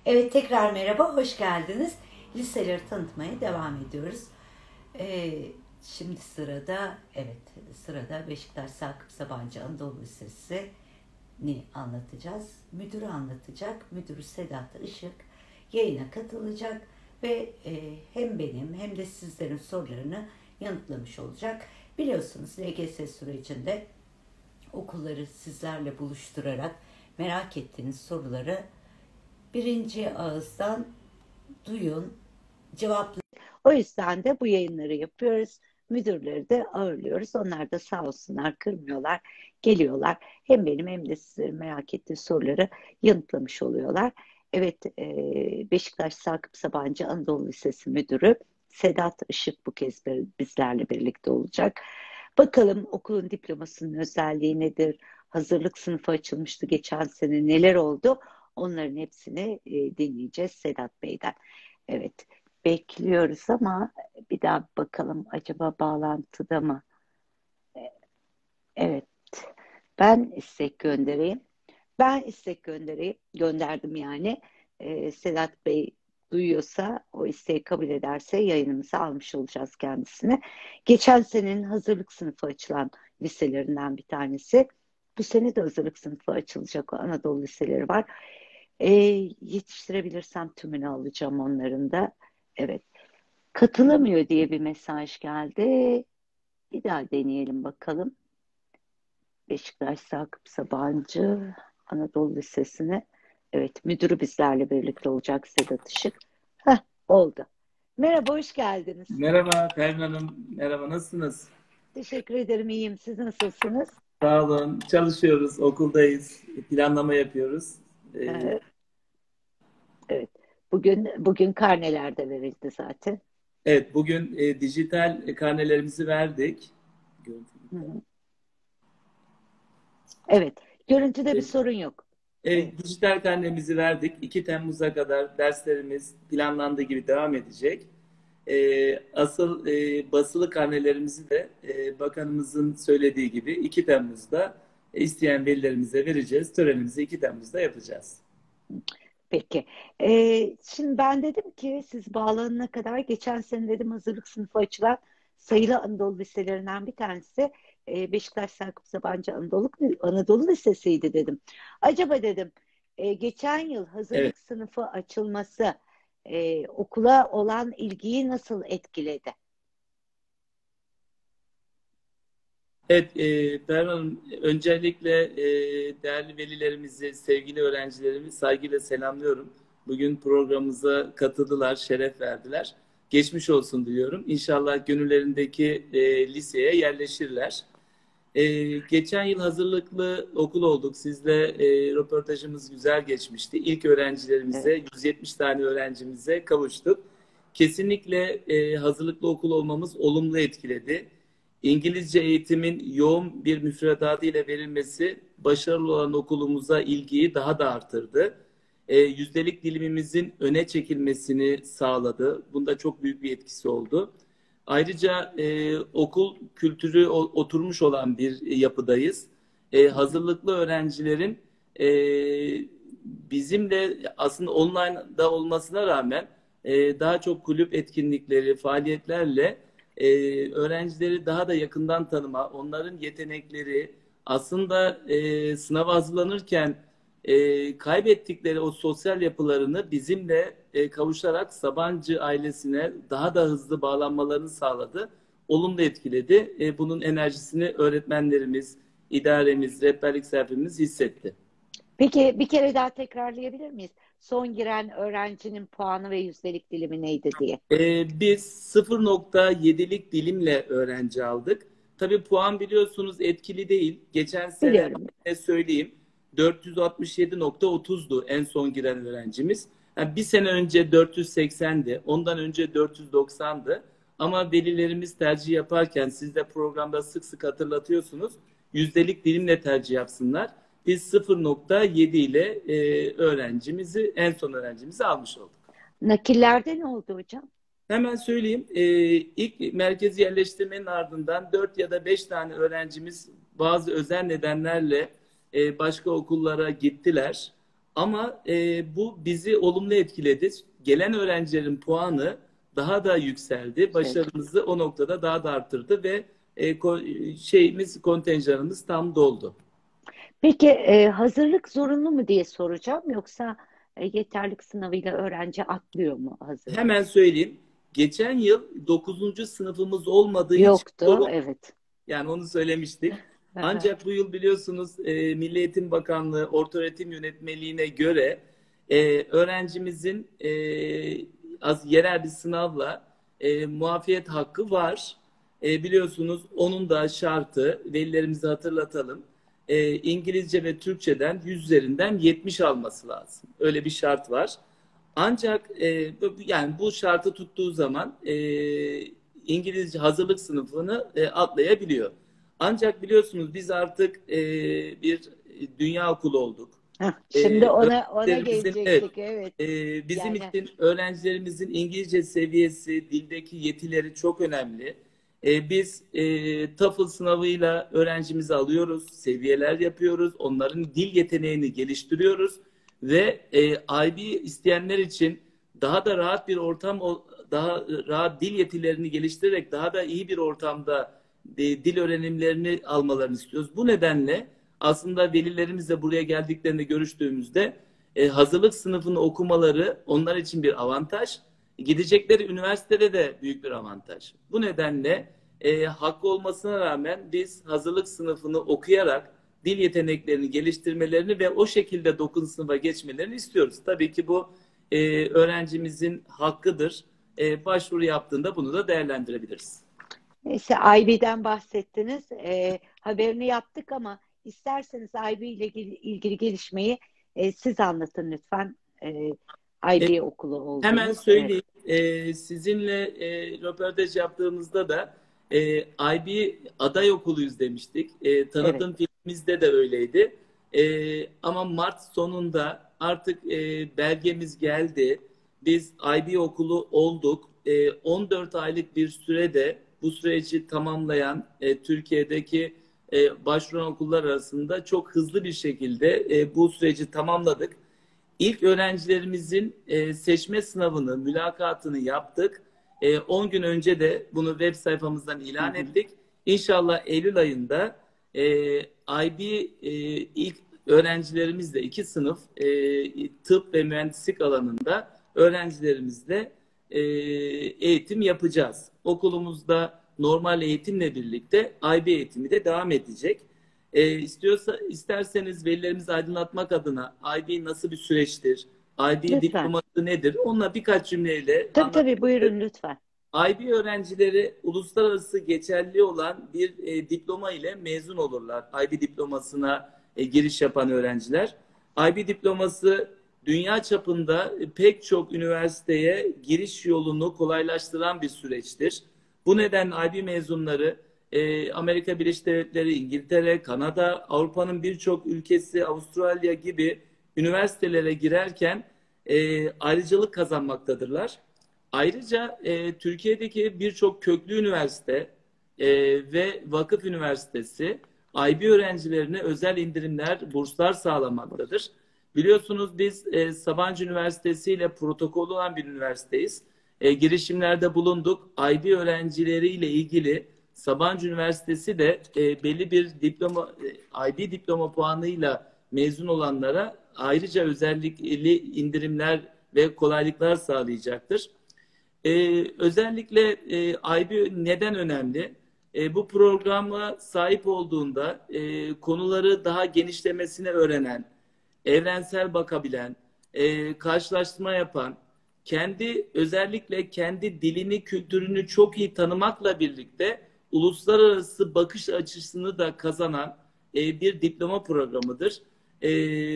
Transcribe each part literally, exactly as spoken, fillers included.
Evet, tekrar merhaba, hoş geldiniz. Liseleri tanıtmaya devam ediyoruz. Ee, şimdi sırada, evet sırada Beşiktaş Sakıp Sabancı Anadolu Lisesi'ni anlatacağız. Müdürü anlatacak. Müdürü Sedat Işık yayına katılacak ve e, hem benim hem de sizlerin sorularını yanıtlamış olacak. Biliyorsunuz L G S sürecinde okulları sizlerle buluşturarak merak ettiğiniz soruları birinci ağızdan duyun, cevaplayın. O yüzden de bu yayınları yapıyoruz. Müdürleri de ağırlıyoruz. Onlar da sağ olsunlar, kırmıyorlar, geliyorlar. Hem benim hem de sizlerin merak ettiği soruları yanıtlamış oluyorlar. Evet, Beşiktaş Sakıp Sabancı Anadolu Lisesi Müdürü Sedat Işık bu kez bizlerle birlikte olacak. Bakalım okulun diplomasının özelliği nedir? Hazırlık sınıfı açılmıştı geçen sene. Neler oldu? Onların hepsini e, dinleyeceğiz Sedat Bey'den. Evet, bekliyoruz ama bir daha bakalım acaba bağlantıda mı? Evet, ben istek göndereyim. Ben istek göndereyim, gönderdim yani. E, Sedat Bey duyuyorsa, o isteği kabul ederse yayınımıza almış olacağız kendisine. Geçen senenin hazırlık sınıfı açılan liselerinden bir tanesi. Bu sene de hazırlık sınıfı açılacak Anadolu liseleri var. E, Yetiştirebilirsem tümünü alacağım onların da. Evet. Katılamıyor diye bir mesaj geldi. Bir daha deneyelim bakalım. Beşiktaş Sakıp Sabancı Anadolu Lisesi'ne. Evet, müdürü bizlerle birlikte olacak Sedat Işık. Heh, oldu. Merhaba, hoş geldiniz. Merhaba Pervin Hanım. Merhaba, nasılsınız? Teşekkür ederim, iyiyim. Siz nasılsınız? Sağ olun. Çalışıyoruz, okuldayız. Planlama yapıyoruz. Ee, Ee, evet. Bugün bugün karneler de verildi zaten. evet, bugün e, dijital karnelerimizi verdik. Hı hı. Evet. Görüntüde bir E, sorun yok. Evet. e, dijital karnemizi verdik. iki Temmuz'a kadar derslerimiz planlandığı gibi devam edecek. E, asıl e, basılı karnelerimizi de e, bakanımızın söylediği gibi iki Temmuz'da e, isteyen velilerimize vereceğiz. Törenimizi iki Temmuz'da yapacağız. Peki. Ee, şimdi ben dedim ki siz bağlanana kadar geçen sene dedim hazırlık sınıfı açılan sayılı Anadolu liselerinden bir tanesi e, Beşiktaş Sakıp Sabancı Anadolu, Anadolu Lisesi'ydi dedim. Acaba dedim e, geçen yıl Evet. hazırlık sınıfı açılması e, okula olan ilgiyi nasıl etkiledi? Evet, e, Perhan Hanım, öncelikle e, değerli velilerimizi, sevgili öğrencilerimi saygıyla selamlıyorum. Bugün programımıza katıldılar, şeref verdiler. Geçmiş olsun diliyorum. İnşallah gönüllerindeki e, liseye yerleşirler. E, geçen yıl hazırlıklı okul olduk. Sizle e, röportajımız güzel geçmişti. İlk Evet. öğrencilerimize, yüz yetmiş tane öğrencimize kavuştuk. Kesinlikle e, hazırlıklı okul olmamız olumlu etkiledi. İngilizce eğitimin yoğun bir müfredatı ile verilmesi başarılı olan okulumuza ilgiyi daha da artırdı. E, yüzdelik dilimimizin öne çekilmesini sağladı. Bunda çok büyük bir etkisi oldu. Ayrıca e, okul kültürü o, oturmuş olan bir yapıdayız. E, Hı hı. hazırlıklı öğrencilerin e, bizimle aslında online'da olmasına rağmen e, daha çok kulüp etkinlikleri, faaliyetlerle e, öğrencileri daha da yakından tanıma, onların yetenekleri aslında e, sınava hazırlanırken e, kaybettikleri o sosyal yapılarını bizimle e, kavuşarak Sabancı ailesine daha da hızlı bağlanmalarını sağladı. Olumlu etkiledi. E, bunun enerjisini öğretmenlerimiz, idaremiz, rehberlik servisimiz hissetti. Peki bir kere daha tekrarlayabilir miyiz? Son giren öğrencinin puanı ve yüzdelik dilimi neydi diye. Ee, biz sıfır nokta yedilik dilimle öğrenci aldık. Tabii puan biliyorsunuz etkili değil. Geçen sene Biliyorum. ne söyleyeyim dört yüz altmış yedi nokta otuzdu en son giren öğrencimiz. Yani bir sene önce dört yüz seksendi, ondan önce dört yüz doksandı. Ama velilerimiz tercih yaparken siz de programda sık sık hatırlatıyorsunuz. Yüzdelik dilimle tercih yapsınlar. Biz sıfır nokta yedi ile e, öğrencimizi en son öğrencimizi almış olduk. Nakillerde ne oldu hocam? Hemen söyleyeyim. Ee, ilk merkezi yerleştirmenin ardından dört ya da beş tane öğrencimiz bazı özel nedenlerle e, başka okullara gittiler. Ama e, bu bizi olumlu etkiledi. Gelen öğrencilerin puanı daha da yükseldi. Şey, Başarımızı o noktada daha da arttırdı ve e, ko- şeyimiz, kontenjanımız tam doldu. peki e, hazırlık zorunlu mu diye soracağım, yoksa e, yeterlik sınavıyla öğrenci atlıyor mu hazırlığı? Hemen söyleyeyim. Geçen yıl dokuzuncu sınıfımız olmadığı için Yoktu, zorunlu. evet. Yani onu söylemiştik. Aha. Ancak bu yıl biliyorsunuz e, Milli Eğitim Bakanlığı Ortaöğretim Yönetmeliğine göre e, öğrencimizin e, az yerel bir sınavla e, muafiyet hakkı var. E, biliyorsunuz onun da şartı, velilerimize hatırlatalım. E, İngilizce ve Türkçeden yüz üzerinden yetmiş alması lazım. Öyle bir şart var. Ancak e, yani bu şartı tuttuğu zaman e, İngilizce hazırlık sınıfını e, atlayabiliyor. Ancak biliyorsunuz biz artık e, bir dünya okulu olduk. Heh, E, şimdi ona ona öğrencilerimizin evet, gelecektik, evet. e, bizim Yani için öğrencilerimizin İngilizce seviyesi, dildeki yetileri çok önemli. E, biz e, TOEFL sınavıyla öğrencimizi alıyoruz, seviyeler yapıyoruz, onların dil yeteneğini geliştiriyoruz ve e, I B isteyenler için daha da rahat bir ortam, daha rahat dil yetilerini geliştirerek daha da iyi bir ortamda e, dil öğrenimlerini almalarını istiyoruz. Bu nedenle aslında velilerimizle buraya geldiklerinde görüştüğümüzde e, hazırlık sınıfını okumaları onlar için bir avantaj. Gidecekleri üniversitede de büyük bir avantaj. Bu nedenle e, hakkı olmasına rağmen biz hazırlık sınıfını okuyarak dil yeteneklerini geliştirmelerini ve o şekilde dokuzuncu sınıfa geçmelerini istiyoruz. Tabii ki bu e, öğrencimizin hakkıdır. E, başvuru yaptığında bunu da değerlendirebiliriz. neyse, I B'den bahsettiniz. E, haberini yaptık ama isterseniz I B ile ilgili, ilgili gelişmeyi e, siz anlatın lütfen. E, E, I B okulu Hemen oldunuz. Evet, söyleyeyim. E, sizinle e, röportaj yaptığımızda da e, I B aday okuluyuz demiştik. E, evet. tanıtım filmimizde de öyleydi. E, ama Mart sonunda artık e, belgemiz geldi. Biz I B okulu olduk. E, on dört aylık bir sürede bu süreci tamamlayan e, Türkiye'deki e, başvuran okullar arasında çok hızlı bir şekilde e, bu süreci tamamladık. İlk öğrencilerimizin e, seçme sınavını, mülakatını yaptık. E, on gün önce de bunu web sayfamızdan Hı ilan hı. ettik. İnşallah Eylül ayında e, I B e, ilk öğrencilerimizle iki sınıf e, tıp ve mühendislik alanında öğrencilerimizle e, eğitim yapacağız. Okulumuzda normal eğitimle birlikte I B eğitimi de devam edecek. E, istiyorsa isterseniz velilerimizi aydınlatmak adına I B nasıl bir süreçtir, I B Lütfen. diploması nedir? Onunla birkaç cümleyle Tabii tabii, anlatabilirim. buyurun lütfen. I B öğrencileri uluslararası geçerli olan bir e, diploma ile mezun olurlar. I B diplomasına e, giriş yapan öğrenciler. I B diploması dünya çapında e, pek çok üniversiteye giriş yolunu kolaylaştıran bir süreçtir. Bu nedenle I B mezunları e, Amerika Birleşik Devletleri, İngiltere, Kanada, Avrupa'nın birçok ülkesi, Avustralya gibi üniversitelere girerken e, ayrıcalık kazanmaktadırlar. Ayrıca e, Türkiye'deki birçok köklü üniversite e, ve vakıf üniversitesi I B öğrencilerine özel indirimler, burslar sağlamaktadır. Biliyorsunuz biz e, Sabancı Üniversitesi ile protokolü olan bir üniversiteyiz. E, girişimlerde bulunduk. I B öğrencileriyle ilgili Sabancı Üniversitesi de e, belli bir diploma, e, I B diploma puanıyla mezun olanlara ayrıca özellikli indirimler ve kolaylıklar sağlayacaktır. Ee, özellikle e, I B neden önemli? E, bu programa sahip olduğunda e, konuları daha genişlemesine öğrenen, evrensel bakabilen, e, karşılaştırma yapan, kendi özellikle kendi dilini, kültürünü çok iyi tanımakla birlikte uluslararası bakış açısını da kazanan e, bir diploma programıdır. E,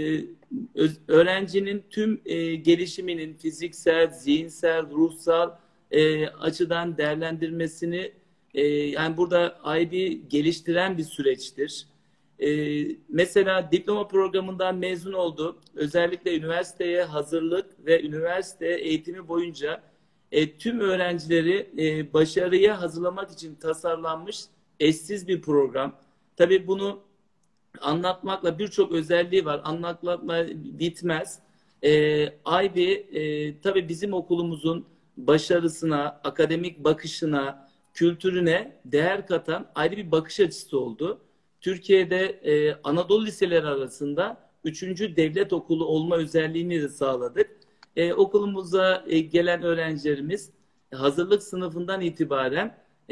öz- öğrencinin tüm e, gelişiminin fiziksel, zihinsel, ruhsal e, açıdan değerlendirmesini e, yani burada I B geliştiren bir süreçtir. Ee, mesela diploma programından mezun oldu. Özellikle üniversiteye hazırlık ve üniversite eğitimi boyunca e, tüm öğrencileri e, başarıya hazırlamak için tasarlanmış eşsiz bir program. Tabii bunu anlatmakla birçok özelliği var. Anlatmakla bitmez. E, I B e, tabii bizim okulumuzun başarısına, akademik bakışına, kültürüne değer katan ayrı bir bakış açısı oldu. Türkiye'de e, Anadolu liseleri arasında üçüncü devlet okulu olma özelliğini de sağladık. E, okulumuza e, gelen öğrencilerimiz hazırlık sınıfından itibaren e,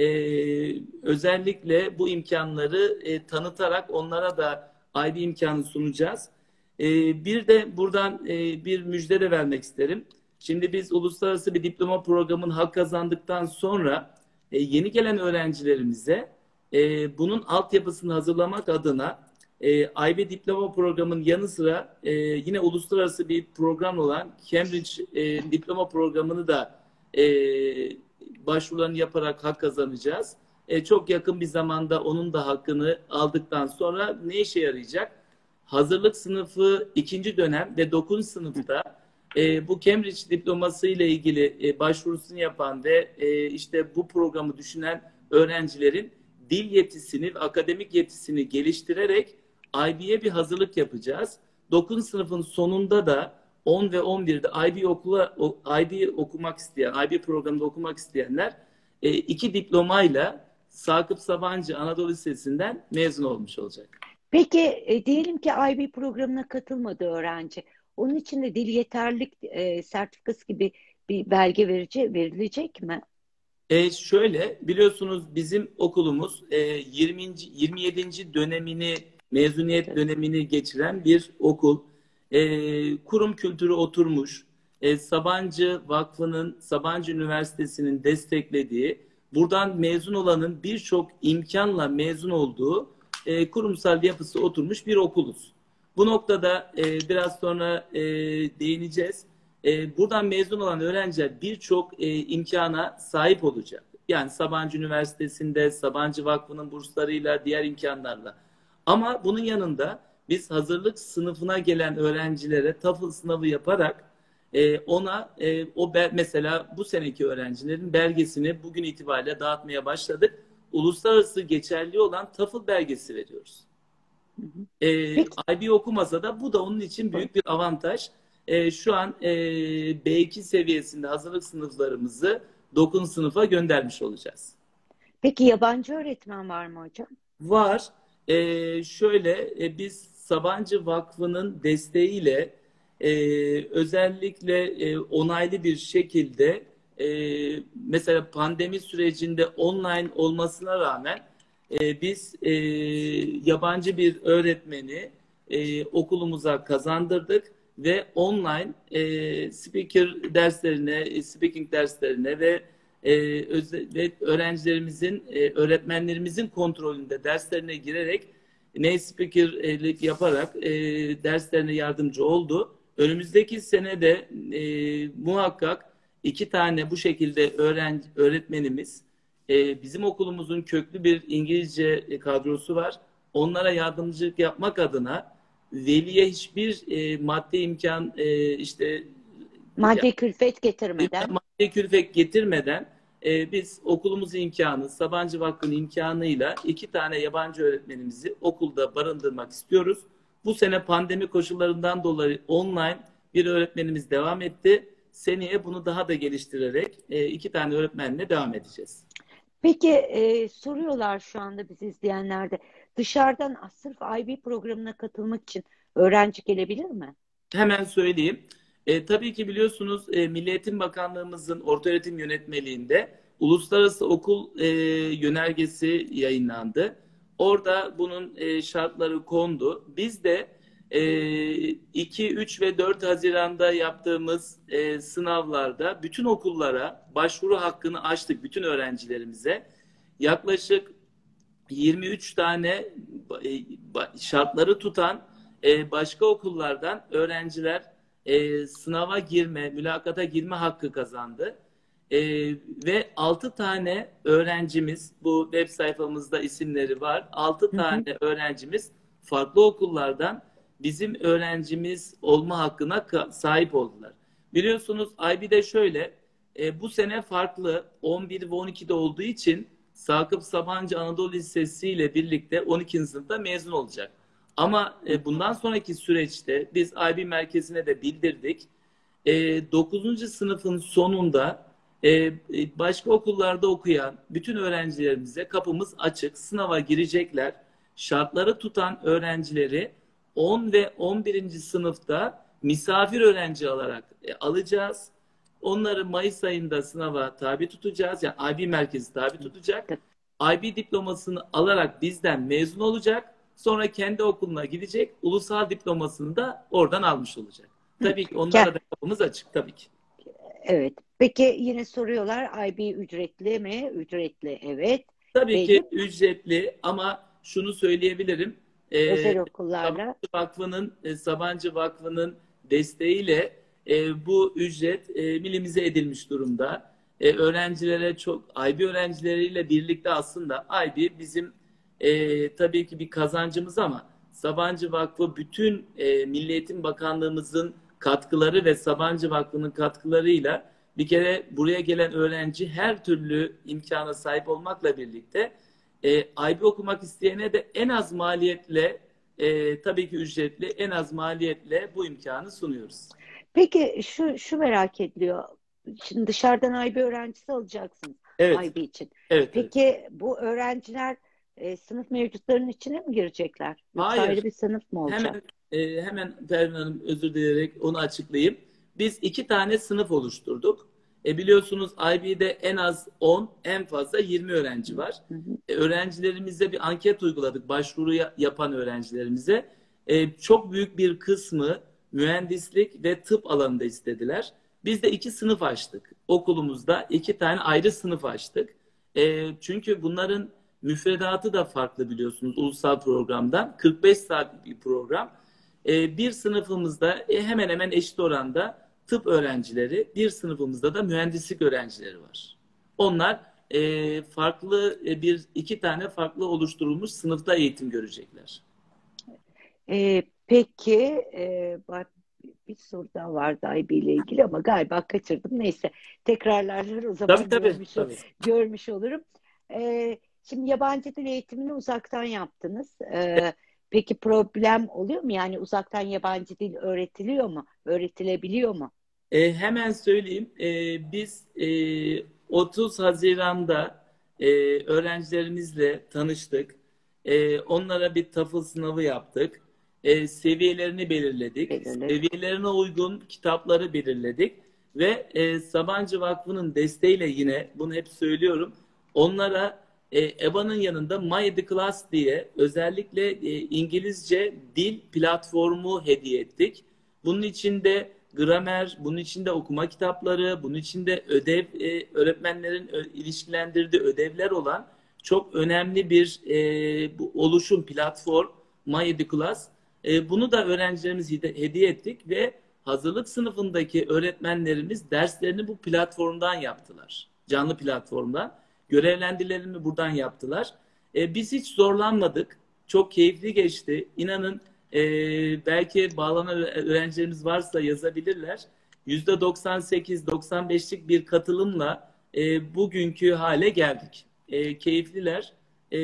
özellikle bu imkanları e, tanıtarak onlara da ayrı imkanı sunacağız. E, bir de buradan e, bir müjde de vermek isterim. Şimdi biz uluslararası bir diploma programının hak kazandıktan sonra e, yeni gelen öğrencilerimize e, bunun altyapısını hazırlamak adına e, I B diploma programının yanı sıra e, yine uluslararası bir program olan Cambridge e, diploma programını da e, başvurularını yaparak hak kazanacağız. E, çok yakın bir zamanda onun da hakkını aldıktan sonra ne işe yarayacak? Hazırlık sınıfı ikinci dönem ve dokuzuncu sınıfta e, bu Cambridge diploması ile ilgili e, başvurusunu yapan ve e, işte bu programı düşünen öğrencilerin dil yetisini ve akademik yetisini geliştirerek I B'ye bir hazırlık yapacağız. dokuzuncu sınıfın sonunda da on ve on birde I B okula I B okumak isteyen, I B programında okumak isteyenler e, iki diplomayla Sakıp Sabancı Anadolu Lisesi'nden mezun olmuş olacak. Peki e, diyelim ki I B programına katılmadı öğrenci. Onun için de dil yeterlilik e, sertifikası gibi bir belge verici, verilecek mi? E şöyle biliyorsunuz bizim okulumuz e, yirminci yirmi yedinci dönemini mezuniyet dönemini geçiren bir okul. E, kurum kültürü oturmuş. E, Sabancı Vakfı'nın Sabancı Üniversitesi'nin desteklediği buradan mezun olanın birçok imkanla mezun olduğu e, kurumsal yapısı oturmuş bir okuluz. Bu noktada e, biraz sonra e, değineceğiz. E, buradan mezun olan öğrenciler birçok e, imkana sahip olacak. Yani Sabancı Üniversitesi'nde, Sabancı Vakfı'nın burslarıyla, diğer imkanlarla. Ama bunun yanında biz hazırlık sınıfına gelen öğrencilere TOEFL sınavı yaparak e, ona e, o mesela bu seneki öğrencilerin belgesini bugün itibariyle dağıtmaya başladık. Uluslararası geçerli olan TOEFL belgesi veriyoruz. E, I B okumasa da bu da onun için büyük bir avantaj. E, şu an e, B iki seviyesinde hazırlık sınıflarımızı dokuzuncu sınıfa göndermiş olacağız. Peki yabancı öğretmen var mı hocam? Var. E, şöyle e, biz Sabancı Vakfı'nın desteğiyle e, özellikle e, onaylı bir şekilde e, mesela pandemi sürecinde online olmasına rağmen e, biz e, yabancı bir öğretmeni e, okulumuza kazandırdık ve online e, speaker derslerine, speaking derslerine ve e, özel, ve öğrencilerimizin, e, öğretmenlerimizin kontrolünde derslerine girerek native speakerlik yaparak e, derslerine yardımcı oldu. Önümüzdeki sene de e, muhakkak iki tane bu şekilde öğrenci, öğretmenimiz, e, bizim okulumuzun köklü bir İngilizce kadrosu var. Onlara yardımcılık yapmak adına veliye hiçbir e, maddi imkan e, işte maddi külfet getirmeden maddi külfet getirmeden e, biz okulumuzun imkanı, Sabancı Vakfı'nın imkanıyla iki tane yabancı öğretmenimizi okulda barındırmak istiyoruz. Bu sene pandemi koşullarından dolayı online bir öğretmenimiz devam etti. Seneye bunu daha da geliştirerek e, iki tane öğretmenle devam edeceğiz. Peki e, soruyorlar şu anda bizi izleyenler de, dışarıdan sırf I B programına katılmak için öğrenci gelebilir mi? Hemen söyleyeyim. E, tabii ki biliyorsunuz e, Milli Eğitim Bakanlığımızın ortaöğretim yönetmeliğinde uluslararası okul e, yönergesi yayınlandı. Orada bunun e, şartları kondu. Biz de e, iki, üç ve dört Haziran'da yaptığımız e, sınavlarda bütün okullara başvuru hakkını açtık bütün öğrencilerimize. Yaklaşık yirmi üç tane e, şartları tutan e, başka okullardan öğrenciler e, sınava girme, mülakata girme hakkı kazandı. E, ve altı tane öğrencimiz, bu web sayfamızda isimleri var, altı tane hı hı. öğrencimiz farklı okullardan bizim öğrencimiz olma hakkına sahip oldular. Biliyorsunuz I B'de şöyle, e, bu sene farklı on bir ve on ikide olduğu için Sakıp Sabancı Anadolu Lisesi ile birlikte on ikinci sınıfta mezun olacak. Ama e, bundan sonraki süreçte biz I B merkezine de bildirdik. E, dokuzuncu sınıfın sonunda e, başka okullarda okuyan bütün öğrencilerimize kapımız açık. Sınava girecekler. Şartları tutan öğrencileri on ve on birinci sınıfta misafir öğrenci olarak e, alacağız. Onları Mayıs ayında sınava tabi tutacağız. Yani I B merkezi tabi tutacak. I B diplomasını alarak bizden mezun olacak. Sonra kendi okuluna gidecek. Ulusal diplomasını da oradan almış olacak. Tabii ki onlara da kapımız açık tabii ki. Evet. Peki yine soruyorlar, I B ücretli mi? Ücretli, evet. Tabii Peki, ki ücretli ama şunu söyleyebilirim. Ee, özel okullarla. Sabancı Vakfı'nın e, Sabancı Vakfı'nın desteğiyle e, bu ücret e, minimize edilmiş durumda. E, öğrencilere çok I B öğrencileriyle birlikte aslında I B bizim e, tabii ki bir kazancımız ama Sabancı Vakfı bütün e, Milli Eğitim Bakanlığımızın katkıları ve Sabancı Vakfı'nın katkılarıyla bir kere buraya gelen öğrenci her türlü imkana sahip olmakla birlikte e, I B okumak isteyene de en az maliyetle e, tabii ki ücretli en az maliyetle bu imkanı sunuyoruz. Peki şu şu merak ediliyor. Şimdi dışarıdan I B öğrencisi alacaksınız Evet. I B için. Evet, Peki evet. bu öğrenciler e, sınıf mevcutlarının içine mi girecekler? Yoksa Hayır. ayrı bir sınıf mı olacak? Hemen e, hemen Pervin Hanım özür dileyerek onu açıklayayım. Biz iki tane sınıf oluşturduk. E, biliyorsunuz I B'de en az on, en fazla yirmi öğrenci var. Hı hı. E, öğrencilerimize bir anket uyguladık. Başvuru yapan öğrencilerimize. E, çok büyük bir kısmı mühendislik ve tıp alanında istediler. Biz de iki sınıf açtık. Okulumuzda iki tane ayrı sınıf açtık. E, çünkü bunların müfredatı da farklı biliyorsunuz ulusal programdan. kırk beş saatlik bir program. E, bir sınıfımızda e, hemen hemen eşit oranda tıp öğrencileri, bir sınıfımızda da mühendislik öğrencileri var. Onlar e, farklı e, bir iki tane farklı oluşturulmuş sınıfta eğitim görecekler. E, peki e, bak, bir soru daha vardı I B ile ilgili ama galiba kaçırdım. Neyse tekrarlarlar o zaman Tabii tabii. görmüş, tabii. görmüş olurum. E, şimdi yabancı dil eğitimini uzaktan yaptınız. E, peki problem oluyor mu? Yani uzaktan yabancı dil öğretiliyor mu? Öğretilebiliyor mu? E, hemen söyleyeyim. E, biz e, otuz Haziran'da e, öğrencilerimizle tanıştık. E, onlara bir TOEFL sınavı yaptık. E, seviyelerini belirledik. Belirli. Seviyelerine uygun kitapları belirledik. Ve e, Sabancı Vakfı'nın desteğiyle yine bunu hep söylüyorum. Onlara e, E B A'nın yanında My The Class diye özellikle e, İngilizce dil platformu hediye ettik. Bunun içinde gramer, bunun içinde okuma kitapları, bunun içinde ödev, e, öğretmenlerin ö, ilişkilendirdiği ödevler olan çok önemli bir e, bu oluşum platform My The Class. E, bunu da öğrencilerimize hediye ettik ve hazırlık sınıfındaki öğretmenlerimiz derslerini bu platformdan yaptılar. Canlı platformdan. Görevlendirlerini buradan yaptılar. E, biz hiç zorlanmadık. Çok keyifli geçti. İnanın e, belki bağlanan öğrencilerimiz varsa yazabilirler. yüzde doksan sekiz doksan beşlik bir katılımla e, bugünkü hale geldik. E, keyifliler. E,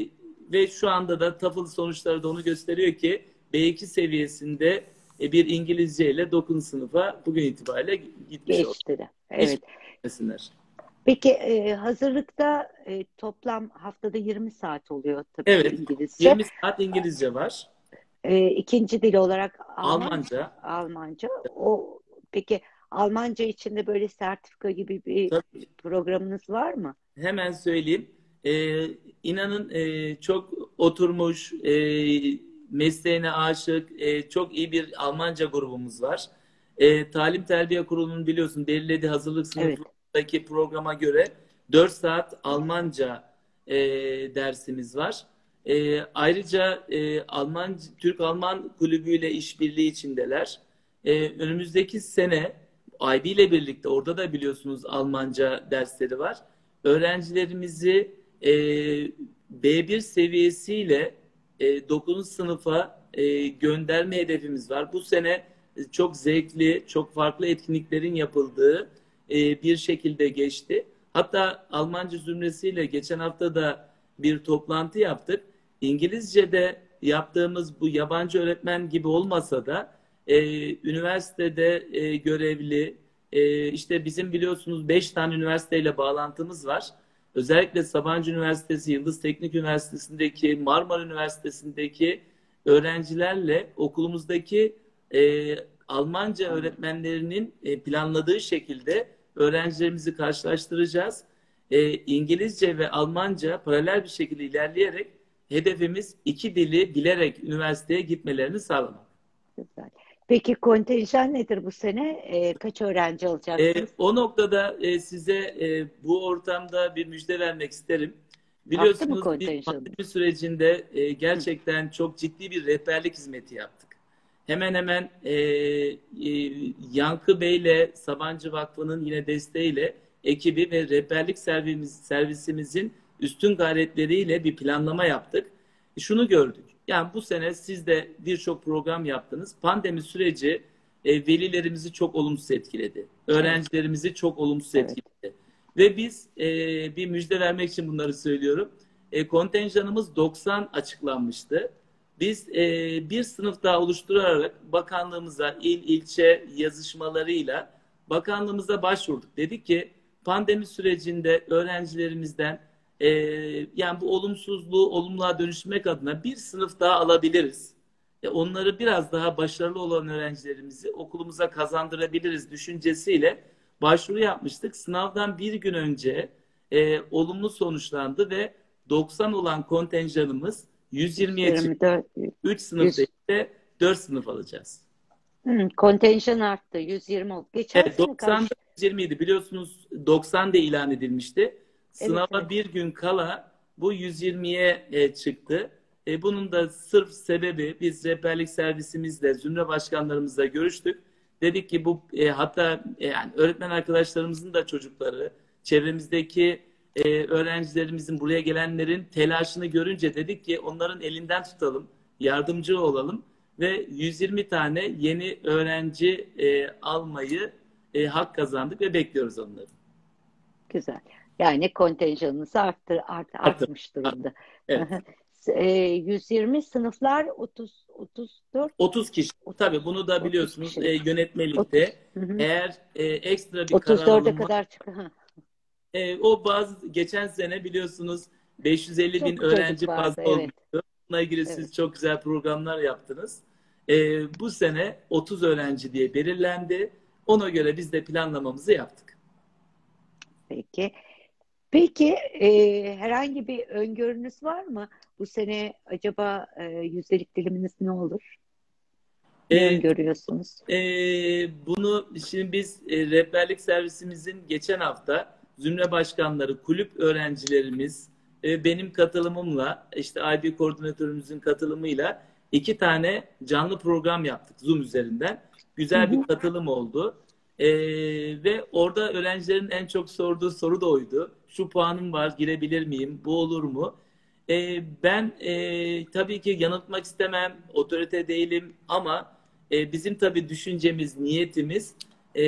ve şu anda da TOEFL sonuçları da onu gösteriyor ki B iki seviyesinde e, bir İngilizce ile dokuzuncu sınıfa bugün itibariyle gitmiş oldu. Geçti de. Evet. Geçmesinler. Peki e, hazırlıkta e, toplam haftada yirmi saat oluyor tabii Evet. İngilizce. yirmi saat İngilizce var. E, ikinci dil olarak Alman, Almanca. Almanca. O peki Almanca için de böyle sertifika gibi bir Tabii. programınız var mı? Hemen söyleyeyim. Ee, inanın e, çok oturmuş, e, mesleğine aşık, e, çok iyi bir Almanca grubumuz var. E, Talim Terbiye Kurulu'nun biliyorsun belirlediği hazırlık Evet. sınıfındaki programa göre dört saat Almanca e, dersimiz var. E, ayrıca e, Alman Türk-Alman kulübüyle işbirliği içindeler. E, önümüzdeki sene I B ile birlikte orada da biliyorsunuz Almanca dersleri var. Öğrencilerimizi e, B bir seviyesiyle e, dokuzuncu sınıfa e, gönderme hedefimiz var. Bu sene çok zevkli, çok farklı etkinliklerin yapıldığı e, bir şekilde geçti. Hatta Almanca zümresiyle geçen hafta da bir toplantı yaptık. İngilizce'de yaptığımız bu yabancı öğretmen gibi olmasa da e, üniversitede e, görevli, e, işte bizim biliyorsunuz beş tane üniversiteyle bağlantımız var. Özellikle Sabancı Üniversitesi, Yıldız Teknik Üniversitesi'ndeki, Marmara Üniversitesi'ndeki öğrencilerle okulumuzdaki e, Almanca öğretmenlerinin e, planladığı şekilde öğrencilerimizi karşılaştıracağız. E, İngilizce ve Almanca paralel bir şekilde ilerleyerek hedefimiz iki dili bilerek üniversiteye gitmelerini sağlamak. Güzel. Peki kontenjan nedir bu sene? Ee, kaç öğrenci E, alacaksınız? o noktada e, size e, bu ortamda bir müjde vermek isterim. Arttı mı Biliyorsunuz biz kontenjanınız? pandemi sürecinde e, Hı, gerçekten çok ciddi bir rehberlik hizmeti yaptık. Hemen hemen e, e, Yankı Bey'le Sabancı Vakfı'nın yine desteğiyle ekibi ve rehberlik servisimiz, servisimizin üstün gayretleriyle bir planlama yaptık. E, şunu gördük. Yani bu sene siz de birçok program yaptınız. Pandemi süreci e, velilerimizi çok olumsuz etkiledi. evet, Öğrencilerimizi çok olumsuz evet. etkiledi. Ve biz e, bir müjde vermek için bunları söylüyorum. E, kontenjanımız doksan açıklanmıştı. Biz e, bir sınıf daha oluşturarak bakanlığımıza, il ilçe yazışmalarıyla bakanlığımıza başvurduk. Dedik ki pandemi sürecinde öğrencilerimizden e, yani bu olumsuzluğu olumluğa dönüştürmek adına bir sınıf daha alabiliriz. E, onları biraz daha başarılı olan öğrencilerimizi okulumuza kazandırabiliriz düşüncesiyle başvuru yapmıştık. Sınavdan bir gün önce e, olumlu sonuçlandı ve doksan olan kontenjanımız yüz yirmiye çıktı. yirmi dört, üç sınıfta yüz, işte dört sınıf alacağız. hı, kontenjan arttı. yüz yirmi oldu. Geçen Evet, sene doksanda kaç? yüz yirmi idi. Biliyorsunuz doksan da ilan edilmişti. Evet, Sınava evet. bir gün kala bu yüz yirmiye e, çıktı. E, bunun da sırf sebebi biz rehberlik servisimizle, zümre başkanlarımızla görüştük. Dedik ki bu e, hatta e, yani öğretmen arkadaşlarımızın da çocukları, çevremizdeki e, öğrencilerimizin, buraya gelenlerin telaşını görünce dedik ki onların elinden tutalım, yardımcı olalım ve yüz yirmi tane yeni öğrenci e, almayı e, hak kazandık ve bekliyoruz onları. Güzel. Yani kontenjanınız arttı, art, Artık, artmış durumda. evet. E, yüz yirmi sınıflar otuz, otuz dört, otuz kişi. otuz, Tabii bunu da otuz biliyorsunuz e, kişilik. yönetmelikte otuz. Hı hı. eğer e, ekstra bir karar otuz dörde alınma kadar çıkıyor. e, o bazı geçen sene biliyorsunuz beş yüz elli bin Çok çocuk öğrenci vardı. fazla Evet. olmuştu. Bununla ilgili Evet. siz çok güzel programlar yaptınız. E, bu sene otuz öğrenci diye belirlendi. Ona göre biz de planlamamızı yaptık. Peki. Peki e, herhangi bir öngörünüz var mı? Bu sene acaba e, yüzdelik diliminiz ne olur? Ne E, öngörüyorsunuz? e, bunu şimdi biz e, rehberlik servisimizin geçen hafta zümre başkanları, kulüp öğrencilerimiz e, benim katılımımla işte I B koordinatörümüzün katılımıyla iki tane canlı program yaptık Zoom üzerinden. Hı Güzel bir hı. katılım oldu. E, ve orada öğrencilerin en çok sorduğu soru da oydu. Şu puanım var, girebilir miyim? Bu olur mu? E, ben e, tabii ki yanıltmak istemem, otorite değilim ama e, bizim tabii düşüncemiz, niyetimiz e,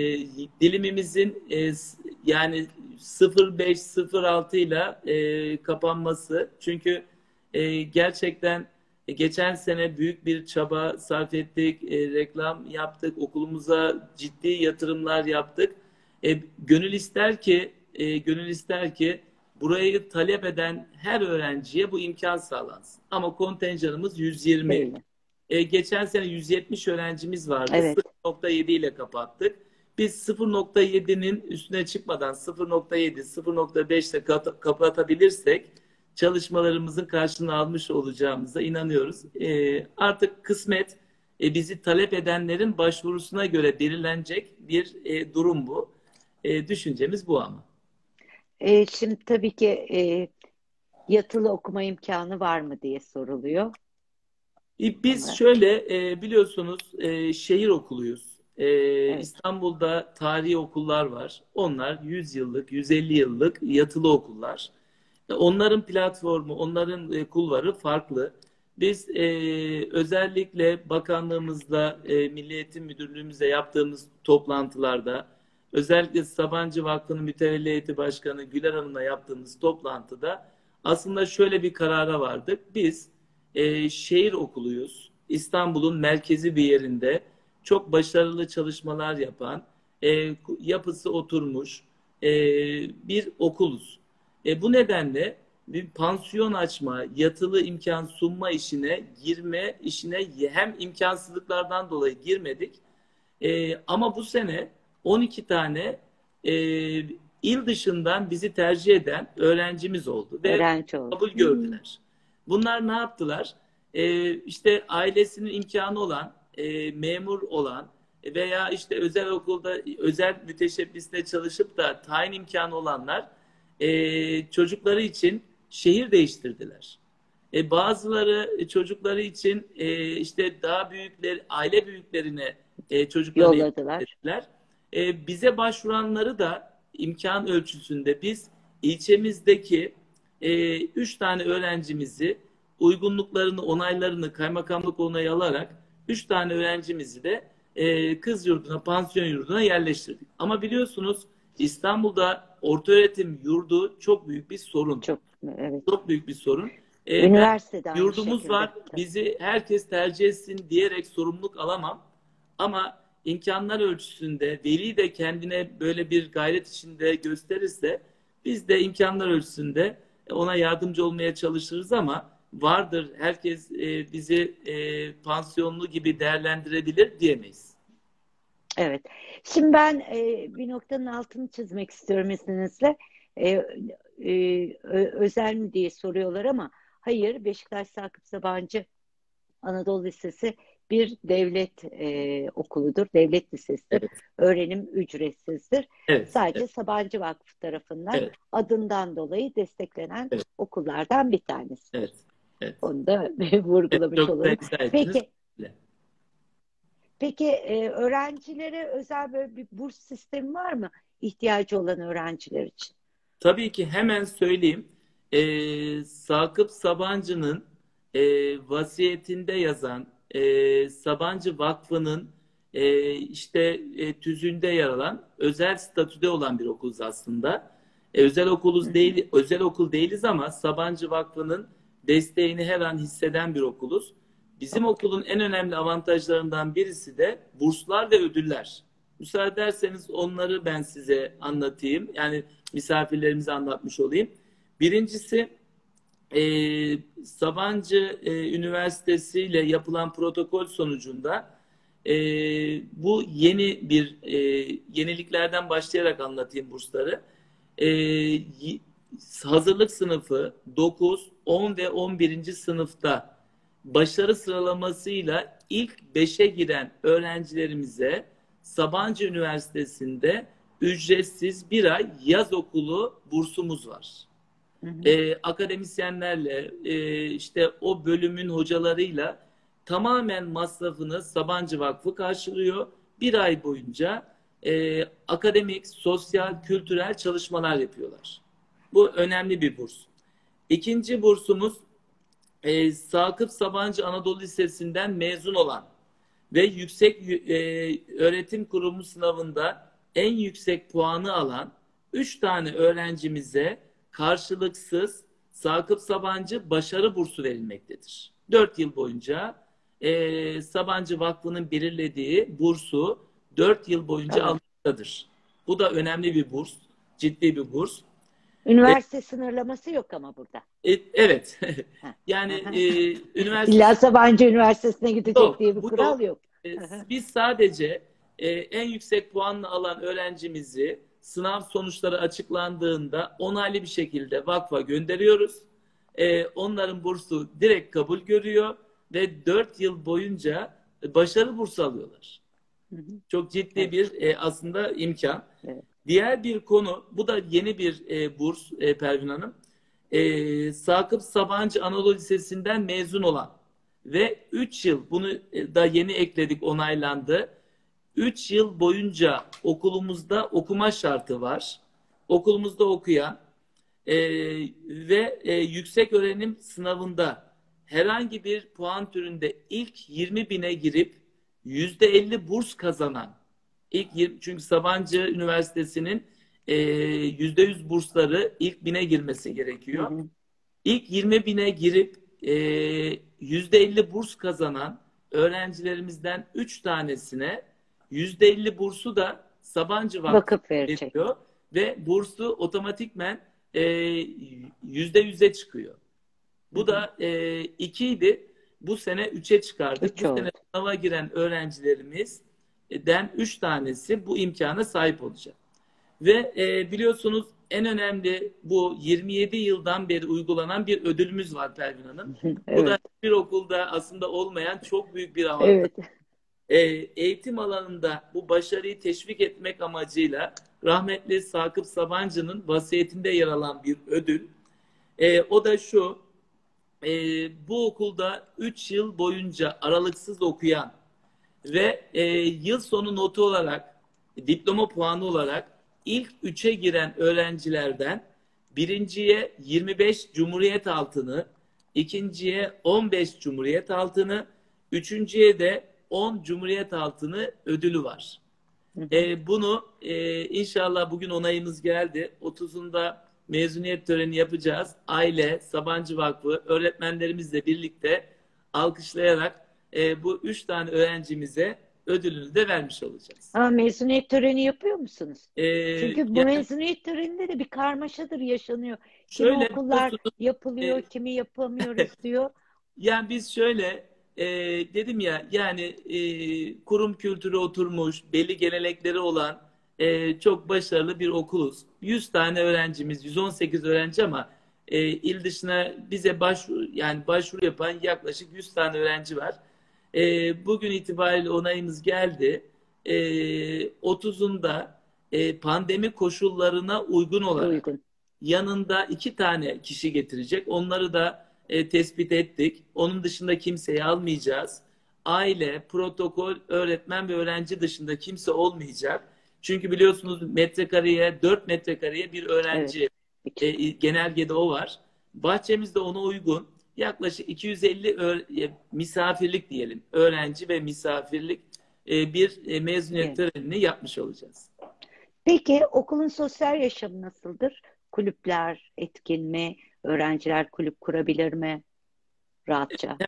dilimimizin e, yani sıfır beş sıfır altı ile e, kapanması. Çünkü e, gerçekten e, geçen sene büyük bir çaba sarf ettik, e, reklam yaptık, okulumuza ciddi yatırımlar yaptık. E, gönül ister ki, e, gönül ister ki burayı talep eden her öğrenciye bu imkan sağlansın. Ama kontenjanımız yüz yirmi. Değil mi? E, geçen sene yüz yetmiş öğrencimiz vardı. Evet. sıfır nokta yedi ile kapattık. Biz sıfır nokta yedinin üstüne çıkmadan sıfır nokta yedi, sıfır nokta beş ile kapatabilirsek çalışmalarımızın karşılığını almış olacağımıza inanıyoruz. E, artık kısmet e, bizi talep edenlerin başvurusuna göre belirlenecek bir e, durum bu. E, düşüncemiz bu ama. E, şimdi tabii ki e, yatılı okuma imkanı var mı diye soruluyor. E, Biz Ama şöyle e, biliyorsunuz e, şehir okuluyuz. E, evet. İstanbul'da tarihi okullar var. Onlar yüz yıllık, yüz elli yıllık yatılı okullar. E, Onların platformu, onların e, kulvarı farklı. Biz e, özellikle bakanlığımızla, e, Milli Eğitim Müdürlüğümüzle yaptığımız toplantılarda, özellikle Sabancı Vakfı'nın Mütevelli Heyeti Başkanı Güler Hanım'la yaptığımız toplantıda aslında şöyle bir karara vardık. Biz e, şehir okuluyuz. İstanbul'un merkezi bir yerinde çok başarılı çalışmalar yapan, e, yapısı oturmuş e, bir okuluz. E, bu nedenle bir pansiyon açma, yatılı imkan sunma işine girme işine hem imkansızlıklardan dolayı girmedik. E, ama bu sene on iki tane e, il dışından bizi tercih eden öğrencimiz oldu ve Öğrenci oldu. kabul gördüler. Bunlar ne yaptılar? E, işte ailesinin imkanı olan, e, memur olan veya işte özel okulda özel müteşebbisle çalışıp da tayin imkanı olanlar e, çocukları için şehir değiştirdiler. E, bazıları çocukları için e, işte daha büyükler, aile büyüklerine e, çocuklarını Yolladılar. ettiler. E, bize başvuranları da imkan ölçüsünde biz ilçemizdeki e, üç tane öğrencimizi uygunluklarını, onaylarını kaymakamlık onayı alarak üç tane öğrencimizi de e, kız yurduna, pansiyon yurduna yerleştirdik. Ama biliyorsunuz İstanbul'da ortaöğretim yurdu çok büyük bir sorun. Çok, evet. Çok büyük bir sorun. Ee, Üniversitede aynı yurdumuz şekilde. var, bizi herkes tercih etsin diyerek sorumluluk alamam. Ama imkanlar ölçüsünde veli de kendine böyle bir gayret içinde gösterirse biz de imkanlar ölçüsünde ona yardımcı olmaya çalışırız ama vardır herkes e, bizi e, pansiyonlu gibi değerlendirebilir diyemeyiz. Evet. Şimdi ben e, bir noktanın altını çizmek istiyorum izninizle. E, e, ö- özel mi diye soruyorlar ama hayır, Beşiktaş Sakıp Sabancı Anadolu Lisesi bir devlet e, okuludur, devlet lisesidir. Evet. Öğrenim ücretsizdir. Evet. Sadece Evet. Sabancı Vakfı tarafından Evet. adından dolayı desteklenen Evet. okullardan bir tanesi. Evet. Evet. Onu da Evet, vurgulamış çok olalım. da izah ettiniz. Peki, peki e, öğrencilere özel böyle bir burs sistemi var mı ihtiyacı olan öğrenciler için? Tabii ki hemen söyleyeyim. Ee, Sakıp Sabancı'nın e, vasiyetinde yazan e, Sabancı Vakfı'nın e, işte e, tüzüğünde yer alan özel statüde olan bir okuluz aslında. E, özel okuluz değil, özel okul değiliz ama Sabancı Vakfı'nın desteğini her an hisseden bir okuluz. Bizim okulun en önemli avantajlarından birisi de burslar ve ödüller. Müsaade ederseniz onları ben size anlatayım. Yani misafirlerimize anlatmış olayım. Birincisi e, Sabancı e, Üniversitesi ile yapılan protokol sonucunda e, bu yeni bir e, yeniliklerden başlayarak anlatayım bursları. E, hazırlık sınıfı dokuz, on ve on birinci sınıfta başarı sıralamasıyla ilk beşe giren öğrencilerimize Sabancı Üniversitesi'nde ücretsiz bir ay yaz okulu bursumuz var. Hı hı. Ee, akademisyenlerle e, işte o bölümün hocalarıyla tamamen masrafını Sabancı Vakfı karşılıyor. Bir ay boyunca e, akademik, sosyal, kültürel çalışmalar yapıyorlar. Bu önemli bir burs. İkinci bursumuz e, Sakıp Sabancı Anadolu Lisesi'nden mezun olan ve yüksek e, öğretim kurumu sınavında en yüksek puanı alan üç tane öğrencimize karşılıksız Sakıp Sabancı başarı bursu verilmektedir. dört yıl boyunca e, Sabancı Vakfı'nın belirlediği bursu dört yıl boyunca Evet. almaktadır. Bu da önemli bir burs, ciddi bir burs. Üniversite e, sınırlaması yok ama burada. E, evet. Yani e, üniversite... İlla Sabancı Üniversitesi'ne gidecek yok, diye bir kural yok. yok. E, biz sadece e, en yüksek puanını alan öğrencimizi sınav sonuçları açıklandığında onaylı bir şekilde vakfa gönderiyoruz. E, onların bursu direkt kabul görüyor ve dört yıl boyunca başarı bursu alıyorlar. Hı hı. Çok ciddi evet. bir e, aslında imkan. Evet. Diğer bir konu, bu da yeni bir e, burs e, Pervin Hanım. E, Sakıp Sabancı Anadolu Lisesi'nden mezun olan ve üç yıl, bunu da yeni ekledik, onaylandı. üç yıl boyunca okulumuzda okuma şartı var. Okulumuzda okuyan e, ve e, yüksek öğrenim sınavında herhangi bir puan türünde ilk yirmi bine girip yüzde elli burs kazanan, ilk yirmi, çünkü Sabancı Üniversitesi'nin e, yüzde yüz bursları ilk bine girmesi gerekiyor. Hı hı. İlk yirmi bine girip e, yüzde elli burs kazanan öğrencilerimizden üç tanesine yüzde elli bursu da Sabancı Vakfı Vakıf verecek. veriyor ve bursu otomatikmen e, yüzde yüze çıkıyor. Bu da e, ikiydi. Bu sene üçe çıkardık. Üç Bu oldu. sene sınava giren öğrencilerimizden üç tanesi bu imkana sahip olacak. Ve e, biliyorsunuz en önemli bu yirmi yedi yıldan beri uygulanan bir ödülümüz var Pervin Hanım. Bu da Evet. bir okulda aslında olmayan çok büyük bir avantaj. Evet. E, eğitim alanında bu başarıyı teşvik etmek amacıyla rahmetli Sakıp Sabancı'nın vasiyetinde yer alan bir ödül. E, o da şu, e, bu okulda üç yıl boyunca aralıksız okuyan ve e, yıl sonu notu olarak, diploma puanı olarak ilk üçe giren öğrencilerden birinciye yirmi beş Cumhuriyet Altını, ikinciye on beş Cumhuriyet Altını, üçüncüye de on Cumhuriyet Altını ödülü var. E, bunu e, inşallah bugün onayımız geldi. otuzunda mezuniyet töreni yapacağız. Aile, Sabancı Vakfı, öğretmenlerimizle birlikte alkışlayarak e, bu üç tane öğrencimize ödülünü de vermiş olacağız. Ama mezuniyet töreni yapıyor musunuz? E, Çünkü bu yani mezuniyet töreninde de bir karmaşadır yaşanıyor. Kimi şöyle okullar biliyorsunuz, yapılıyor, e, kimi yapamıyoruz diyor. yani biz şöyle e, dedim ya yani e, kurum kültürü oturmuş, belli gelenekleri olan e, çok başarılı bir okuluz. yüz tane öğrencimiz, yüz on sekiz öğrenci ama e, il dışına bize başvuru yani başvuru yapan yaklaşık yüz tane öğrenci var. E, bugün itibariyle onayımız geldi. E, otuzunda e, pandemi koşullarına uygun olarak Uygun. yanında iki tane kişi getirecek. Onları da e, tespit ettik. Onun dışında kimseyi almayacağız. Aile, protokol, öğretmen ve öğrenci dışında kimse olmayacak. Çünkü biliyorsunuz metrekareye, dört metrekareye bir öğrenci Evet. e, genelgede o var. Bahçemizde ona uygun yaklaşık iki yüz elli öğ- e, misafirlik diyelim. Öğrenci ve misafirlik e, bir e, mezuniyet Evet. törenini yapmış olacağız. Peki okulun sosyal yaşamı nasıldır? Kulüpler etkin mi? Öğrenciler kulüp kurabilir mi? Rahatça.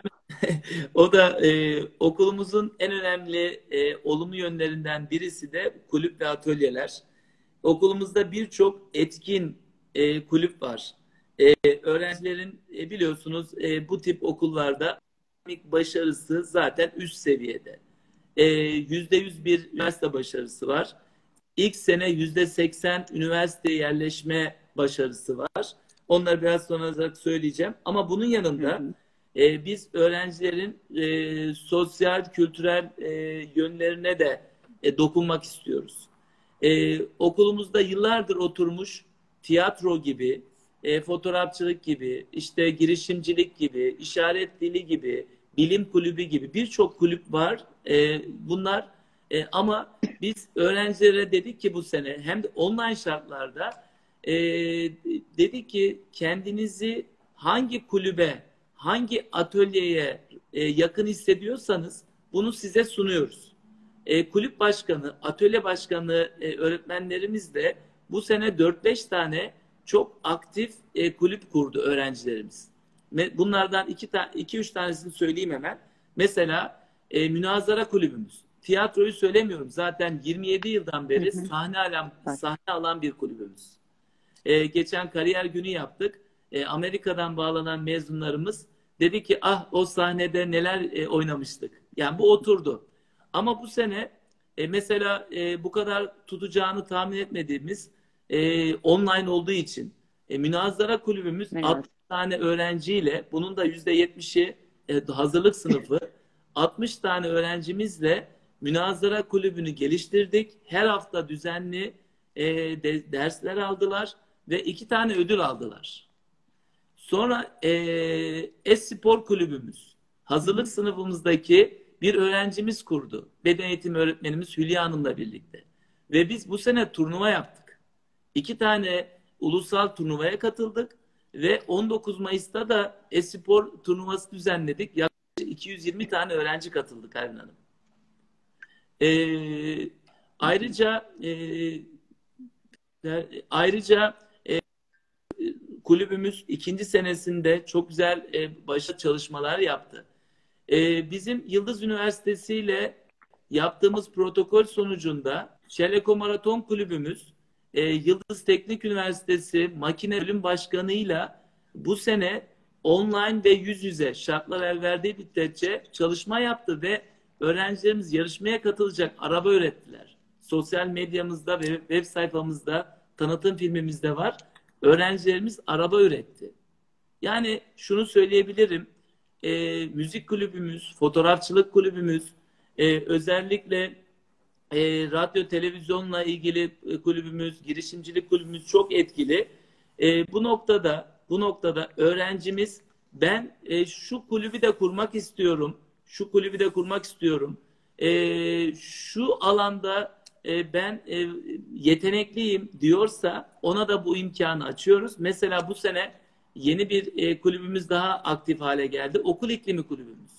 O da e, okulumuzun en önemli e, olumlu yönlerinden birisi de kulüp ve atölyeler. Okulumuzda birçok etkin e, kulüp var. E, öğrencilerin e, biliyorsunuz e, bu tip okullarda akademik başarısı zaten üst seviyede. E, yüzde yüz bir üniversite başarısı var. İlk sene yüzde seksen üniversiteye yerleşme başarısı var. Onları biraz sonra söyleyeceğim. Ama bunun Hı yanında hı. e, biz öğrencilerin e, sosyal, kültürel e, yönlerine de e, dokunmak istiyoruz. E, okulumuzda yıllardır oturmuş tiyatro gibi, e, fotoğrafçılık gibi, işte girişimcilik gibi, işaret dili gibi, bilim kulübü gibi birçok kulüp var. E, bunlar e, ama biz öğrencilere dedik ki bu sene hem de online şartlarda e, dedik ki kendinizi hangi kulübe, hangi atölyeye e, yakın hissediyorsanız bunu size sunuyoruz. E, kulüp başkanı, atölye başkanı e, öğretmenlerimiz de bu sene dört beş tane çok aktif e, kulüp kurdu öğrencilerimiz. Bunlardan iki ta iki üç tanesini söyleyeyim hemen. Mesela e, münazara kulübümüz. Tiyatroyu söylemiyorum. Zaten yirmi yedi yıldan Hı beri hı. sahne alan, Var. sahne alan bir kulübümüz. E, geçen kariyer günü yaptık. E, Amerika'dan bağlanan mezunlarımız dedi ki ah o sahnede neler e, oynamıştık. Yani bu oturdu. Ama bu sene e, mesela e, bu kadar tutacağını tahmin etmediğimiz e, online olduğu için e, münazara kulübümüz Evet. altmış tane öğrenciyle bunun da yüzde yetmişi e, hazırlık sınıfı altmış tane öğrencimizle münazara kulübünü geliştirdik. Her hafta düzenli e, de, dersler aldılar ve iki tane ödül aldılar. Sonra e, Es-Spor kulübümüz. Hazırlık sınıfımızdaki bir öğrencimiz kurdu. Beden eğitimi öğretmenimiz Hülya Hanım'la birlikte. Ve biz bu sene turnuva yaptık. İki tane ulusal turnuvaya katıldık. Ve on dokuz Mayıs'ta da Es-Spor turnuvası düzenledik. Yaklaşık iki yüz yirmi tane öğrenci katıldı Karin Hanım. E, ayrıca e, ayrıca e, kulübümüz ikinci senesinde çok güzel e, başarılı çalışmalar yaptı. E, bizim Yıldız Üniversitesi ile yaptığımız protokol sonucunda Şeleko Maraton Kulübümüz e, Yıldız Teknik Üniversitesi Makine Bölüm Başkanı'yla bu sene online ve yüz yüze şartlar el verdiği müddetçe çalışma yaptı ve öğrencilerimiz yarışmaya katılacak araba öğrettiler. Sosyal medyamızda ve web sayfamızda tanıtım filmimizde var. Öğrencilerimiz araba öğretti. Yani şunu söyleyebilirim. E, müzik kulübümüz, fotoğrafçılık kulübümüz, e, özellikle e, radyo, televizyonla ilgili e, kulübümüz, girişimcilik kulübümüz çok etkili. E, bu noktada, bu noktada öğrencimiz ben e, şu kulübü de kurmak istiyorum, şu kulübü de kurmak istiyorum. E, şu alanda e, ben e, yetenekliyim diyorsa ona da bu imkanı açıyoruz. Mesela bu sene yeni bir e, kulübümüz daha aktif hale geldi. Okul iklimi kulübümüz.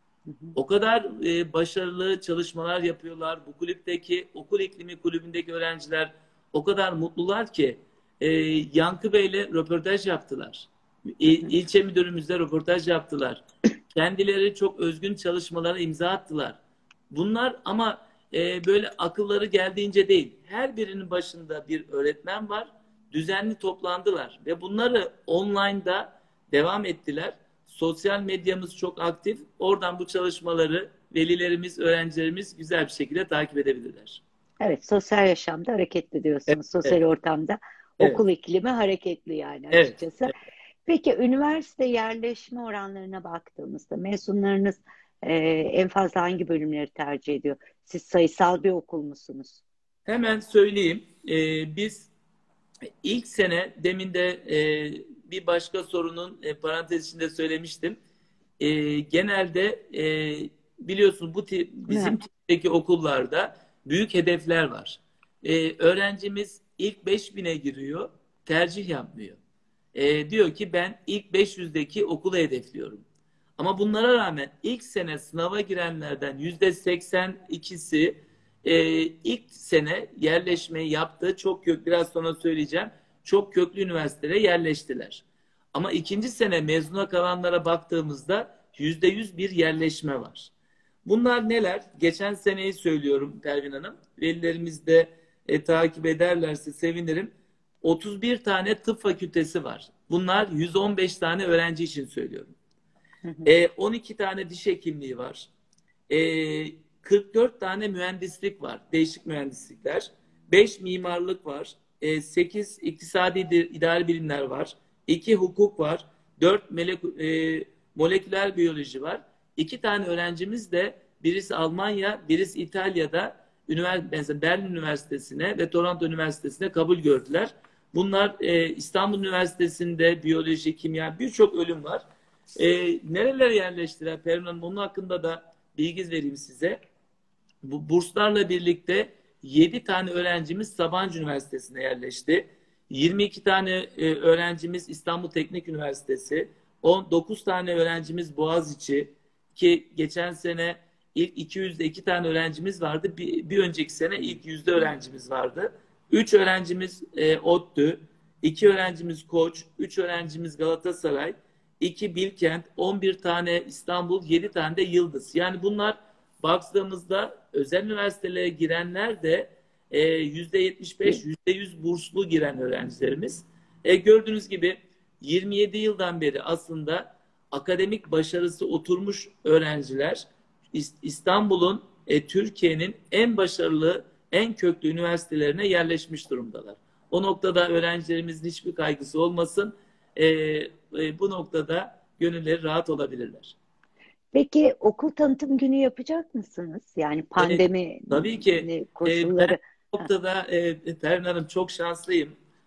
O kadar e, başarılı çalışmalar yapıyorlar. Bu kulüpteki, okul iklimi kulübündeki öğrenciler o kadar mutlular ki e, Yankı Bey'le röportaj yaptılar. İl, ilçe müdürümüzle röportaj yaptılar. Kendileri çok özgün çalışmalara imza attılar. Bunlar ama e, böyle akılları geldiğince değil. Her birinin başında bir öğretmen var. Düzenli toplandılar ve bunları online'da devam ettiler. Sosyal medyamız çok aktif. Oradan bu çalışmaları velilerimiz, öğrencilerimiz güzel bir şekilde takip edebilirler. Evet, sosyal yaşamda hareketli diyorsunuz. Evet, sosyal evet. ortamda Evet. okul iklimi hareketli yani Evet, açıkçası. evet. Peki üniversite yerleşme oranlarına baktığımızda mezunlarınız e, en fazla hangi bölümleri tercih ediyor? Siz sayısal bir okul musunuz? Hemen söyleyeyim. Ee, biz ilk sene demin de e, bir başka sorunun e, parantez içinde söylemiştim. E, genelde e, biliyorsun bu tip, bizim Evet. tipteki okullarda büyük hedefler var. E, öğrencimiz ilk beş bine giriyor, tercih yapmıyor. E, diyor ki ben ilk beş yüzdeki okulu hedefliyorum. Ama bunlara rağmen ilk sene sınava girenlerden yüzde seksen ikisi e, ilk sene yerleşmeyi yaptı. Çok kök, biraz sonra söyleyeceğim. Çok köklü üniversitelere yerleştiler. Ama ikinci sene mezuna kalanlara baktığımızda yüzde yüz bir yerleşme var. Bunlar neler? Geçen seneyi söylüyorum Pervin Hanım. Velilerimiz de e, takip ederlerse sevinirim. otuz bir tane tıp fakültesi var. Bunlar yüz on beş tane öğrenci için söylüyorum. Hı hı. E, on iki tane diş hekimliği var. E, kırk dört tane mühendislik var. Değişik mühendislikler. beş mimarlık var. E, sekiz iktisadi idari bilimler var. iki hukuk var. dört melek, e, moleküler biyoloji var. iki tane öğrencimiz de birisi Almanya, birisi İtalya'da üniversite, Berlin Üniversitesi'ne ve Toronto Üniversitesi'ne kabul gördüler. Bunlar e, İstanbul Üniversitesi'nde biyoloji, kimya birçok bölüm var. E, nerelere yerleştiler Pervin Hanım? Onun hakkında da bilgi vereyim size. Bu burslarla birlikte yedi tane öğrencimiz Sabancı Üniversitesi'ne yerleşti. yirmi iki tane e, öğrencimiz İstanbul Teknik Üniversitesi. on dokuz tane öğrencimiz Boğaziçi ki geçen sene ilk iki yüzde iki tane öğrencimiz vardı. Bir, bir önceki sene ilk yüzde öğrencimiz vardı. üç öğrencimiz e, ODTÜ, iki öğrencimiz Koç, üç öğrencimiz Galatasaray, iki Bilkent, on bir tane İstanbul, yedi tane de Yıldız. Yani bunlar baktığımızda özel üniversitelere girenler de e, yüzde yetmiş beş, yüzde yüz burslu giren öğrencilerimiz. E, gördüğünüz gibi yirmi yedi yıldan beri aslında akademik başarısı oturmuş öğrenciler İstanbul'un, e, Türkiye'nin en başarılı, en köklü üniversitelerine yerleşmiş durumdalar. O noktada öğrencilerimizin hiçbir kaygısı olmasın. E, e, bu noktada gönülleri rahat olabilirler. Peki okul tanıtım günü yapacak mısınız? Yani pandemi E, tabii ki. koşulları. E, ben bu noktada e, Pervin Hanım çok şanslıyım.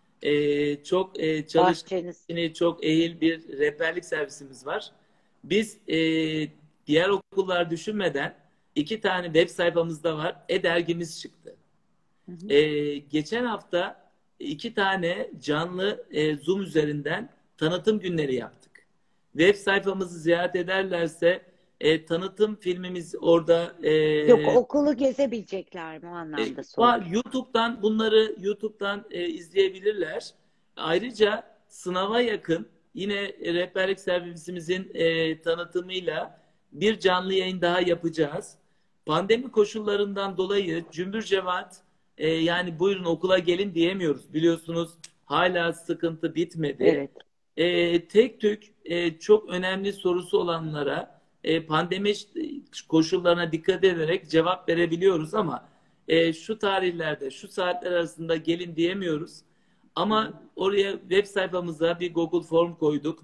E, çok e, çalışkan, çok ehil bir rehberlik servisimiz var. Biz e, diğer okullar düşünmeden iki tane web sayfamızda var. E-dergimiz çıktı. Hı hı. E, geçen hafta iki tane canlı e, Zoom üzerinden tanıtım günleri yaptık. Web sayfamızı ziyaret ederlerse e, tanıtım filmimiz orada. E, Yok, okulu gezebilecekler mi o anlamda e, YouTube'dan bunları YouTube'dan e, izleyebilirler. Ayrıca sınava yakın yine rehberlik servisimizin e, tanıtımıyla bir canlı yayın daha yapacağız. Pandemi koşullarından dolayı cümbür cemaat e, yani buyurun okula gelin diyemiyoruz. Biliyorsunuz hala sıkıntı bitmedi. Evet. E, tek tük e, çok önemli sorusu olanlara e, pandemi koşullarına dikkat ederek cevap verebiliyoruz ama e, şu tarihlerde, şu saatler arasında gelin diyemiyoruz. Ama oraya web sayfamıza bir Google Form koyduk.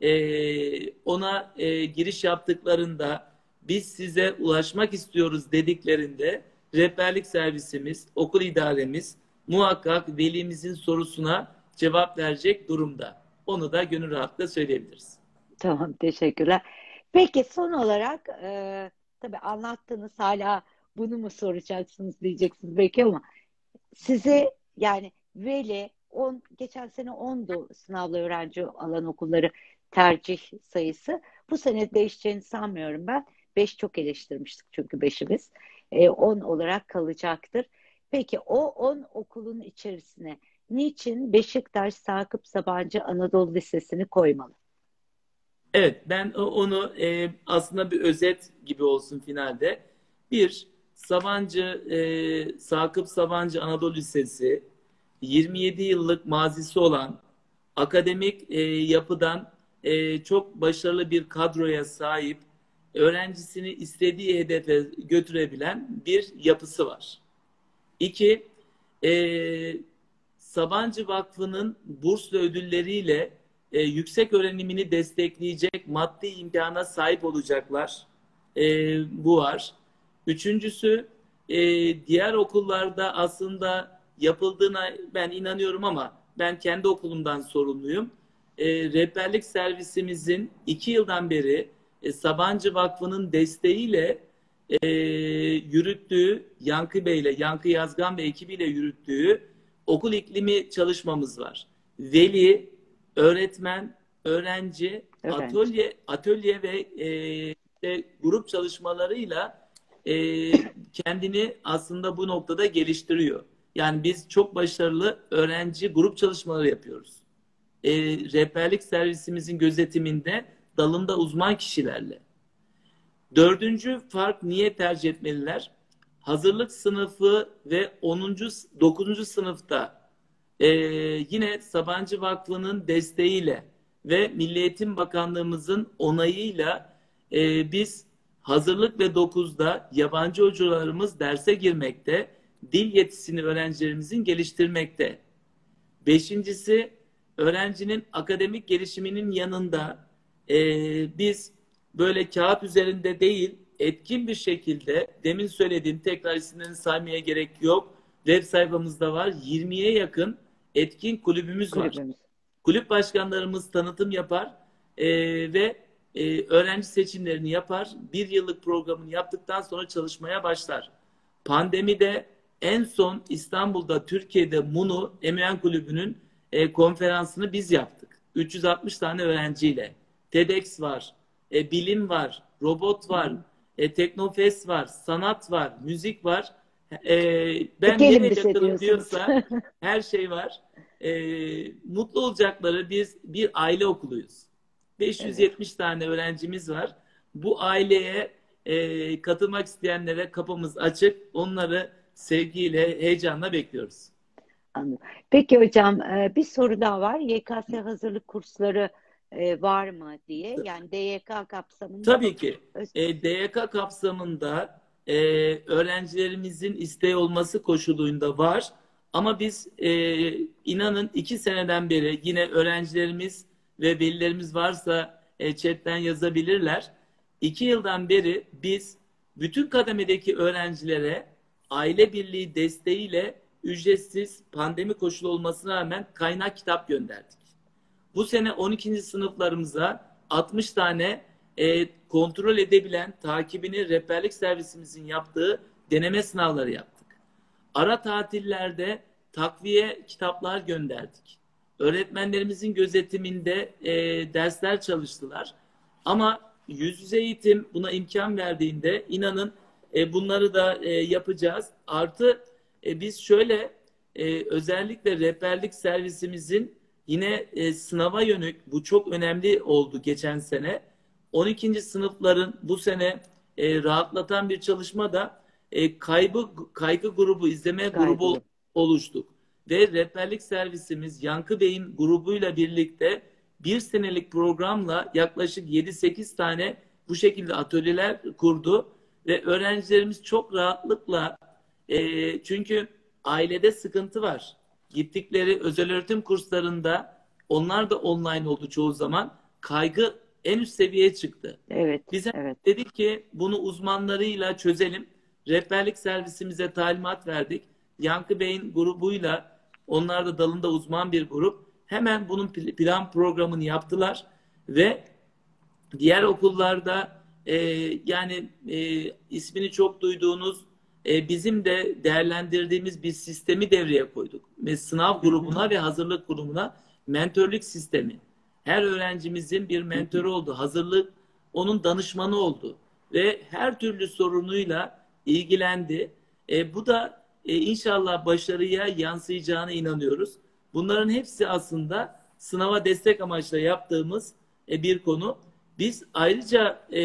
E, ona e, giriş yaptıklarında biz size ulaşmak istiyoruz dediklerinde rehberlik servisimiz, okul idaremiz muhakkak velimizin sorusuna cevap verecek durumda. Onu da gönül rahatlıkla söyleyebiliriz. Tamam, teşekkürler. Peki son olarak e, tabii anlattınız, hala bunu mu soracaksınız diyeceksiniz belki ama size yani veli on, geçen sene ondu sınavlı öğrenci alan okulları tercih sayısı. Bu sene değişeceğini sanmıyorum ben. beş çok eleştirmiştik çünkü beşimiz. E, on olarak kalacaktır. Peki o on okulun içerisine niçin Beşiktaş Sakıp Sabancı Anadolu Lisesi'ni koymalı? Evet, ben onu e, aslında bir özet gibi olsun finalde. Bir, Sabancı, e, Sakıp Sabancı Anadolu Lisesi yirmi yedi yıllık mazisi olan akademik e, yapıdan e, çok başarılı bir kadroya sahip, öğrencisini istediği hedefe götürebilen bir yapısı var. İki, e, Sabancı Vakfı'nın burslu ödülleriyle e, yüksek öğrenimini destekleyecek maddi imkana sahip olacaklar. E, bu var. Üçüncüsü, e, diğer okullarda aslında yapıldığına ben inanıyorum ama ben kendi okulumdan sorumluyum. E, rehberlik servisimizin iki yıldan beri e, Sabancı Vakfı'nın desteğiyle e, yürüttüğü, Yankı Bey'le, Yankı Yazgan ve ekibiyle yürüttüğü okul iklimi çalışmamız var. Veli, öğretmen, öğrenci, Öğrenci. atölye, atölye ve e, işte grup çalışmalarıyla e, kendini aslında bu noktada geliştiriyor. Yani biz çok başarılı öğrenci grup çalışmaları yapıyoruz. E, rehberlik servisimizin gözetiminde dalında uzman kişilerle. Dördüncü fark niye tercih etmeliler? Hazırlık sınıfı ve onuncu dokuzuncu sınıfta e, yine Sabancı Vakfı'nın desteğiyle ve Milli Eğitim Bakanlığımızın onayıyla e, biz hazırlık ve dokuzda yabancı hocalarımız derse girmekte, dil yetisini öğrencilerimizin geliştirmekte. Beşincisi, öğrencinin akademik gelişiminin yanında e, biz böyle kağıt üzerinde değil, etkin bir şekilde demin söylediğim, tekrar isimlerini saymaya gerek yok. Web sayfamızda var. yirmiye yakın etkin kulübümüz var. Kulübümüz. Kulüp başkanlarımız tanıtım yapar e, ve e, öğrenci seçimlerini yapar. Bir yıllık programını yaptıktan sonra çalışmaya başlar. Pandemide en son İstanbul'da, Türkiye'de MUNU, Emeyen Kulübü'nün e, konferansını biz yaptık. üç yüz altmış tane öğrenciyle. TEDx var, e, bilim var, robot var, e, Teknofest var, sanat var, müzik var. E, ben Gelin nereye bize yakınım diyorsunuz. diyorsa her şey var. E, mutlu olacakları biz bir aile okuluyuz. beş yüz yetmiş tane öğrencimiz var. Bu aileye e, katılmak isteyenlere kapımız açık. Onları sevgiyle, heyecanla bekliyoruz. Anladım. Peki hocam, e, bir soru daha var. Y K S hazırlık kursları e, var mı diye. Yani D Y K kapsamında. Tabii ki. E, D Y K kapsamında e, öğrencilerimizin isteği olması koşuluyla var. Ama biz e, inanın iki seneden beri yine öğrencilerimiz ve velilerimiz varsa e, chatten yazabilirler. İki yıldan beri biz bütün kademedeki öğrencilere aile birliği desteğiyle ücretsiz, pandemi koşulu olmasına rağmen kaynak kitap gönderdik. Bu sene on ikinci sınıflarımıza altmış tane e, kontrol edebilen, takibini rehberlik servisimizin yaptığı deneme sınavları yaptık. Ara tatillerde takviye kitaplar gönderdik. Öğretmenlerimizin gözetiminde e, dersler çalıştılar. Ama yüz yüze eğitim buna imkan verdiğinde inanın e, bunları da e, yapacağız. Artı e, biz şöyle e, özellikle rehberlik servisimizin Yine e, sınava yönelik bu çok önemli oldu geçen sene. on ikinci sınıfların bu sene e, rahatlatan bir çalışma da e, kaybı kaygı grubu, izleme grubu Kaygılı. oluştuk. Ve rehberlik servisimiz Yankı Bey'in grubuyla birlikte bir senelik programla yaklaşık yedi sekiz tane bu şekilde atölyeler kurdu. Ve öğrencilerimiz çok rahatlıkla e, çünkü ailede sıkıntı var. Gittikleri özel öğretim kurslarında onlar da online oldu çoğu zaman. Kaygı en üst seviyeye çıktı. Evet, Biz evet. dedik ki bunu uzmanlarıyla çözelim. Rehberlik servisimize talimat verdik. Yankı Bey'in grubuyla, onlar da dalında uzman bir grup. Hemen bunun plan programını yaptılar ve diğer okullarda e, yani e, ismini çok duyduğunuz e, bizim de değerlendirdiğimiz bir sistemi devreye koyduk. Ve sınav grubuna ve hazırlık grubuna mentörlük sistemi. Her öğrencimizin bir mentörü oldu. Hazırlık onun danışmanı oldu. Ve her türlü sorunuyla ilgilendi. E, bu da e, inşallah başarıya yansıyacağına inanıyoruz. Bunların hepsi aslında sınava destek amaçlı yaptığımız e, bir konu. Biz ayrıca e,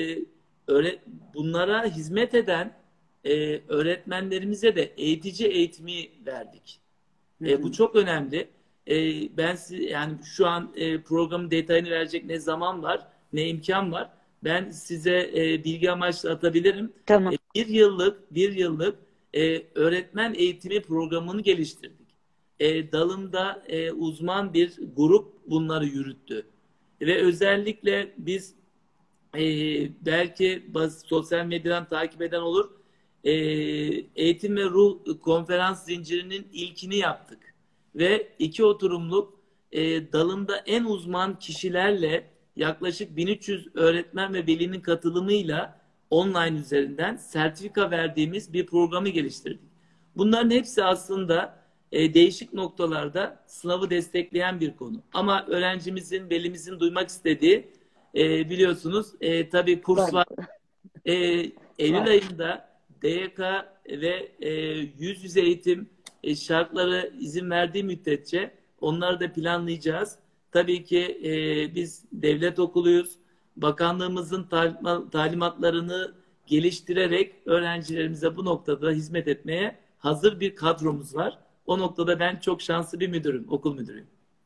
öğret bunlara hizmet eden e, öğretmenlerimize de eğitici eğitimi verdik. E, bu çok önemli. E, ben size, yani şu an e, programın detayını verecek ne zaman var, ne imkan var. Ben size e, bilgi amaçlı atabilirim. Tamam. E, bir yıllık, bir yıllık e, öğretmen eğitimi programını geliştirdik. E, dalında e, uzman bir grup bunları yürüttü. Ve özellikle biz e, belki bazı sosyal medyadan takip eden olur. E, Eğitim ve Ruh konferans zincirinin ilkini yaptık. Ve iki oturumluk e, dalında en uzman kişilerle yaklaşık bin üç yüz öğretmen ve velinin katılımıyla online üzerinden sertifika verdiğimiz bir programı geliştirdik. Bunların hepsi aslında e, değişik noktalarda sınavı destekleyen bir konu. Ama öğrencimizin, velimizin duymak istediği e, biliyorsunuz e, tabii kurs var. E, Eylül Var. ayında D Y K ve e, yüz yüze eğitim e, şartları izin verdiği müddetçe onları da planlayacağız. Tabii ki e, biz devlet okuluyuz. Bakanlığımızın talima- talimatlarını geliştirerek öğrencilerimize bu noktada hizmet etmeye hazır bir kadromuz var. O noktada ben çok şanslı bir müdürüm, okul müdürüyüm.